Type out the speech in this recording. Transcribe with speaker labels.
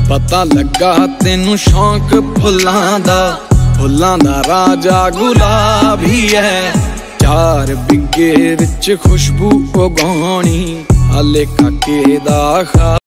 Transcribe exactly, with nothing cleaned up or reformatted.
Speaker 1: पता लगा तेनू शौक फुल्लां दा, फुल्लां दा राजा गुलाब ही है। चार बिगे विच खुशबू उगानी, हाले काके दा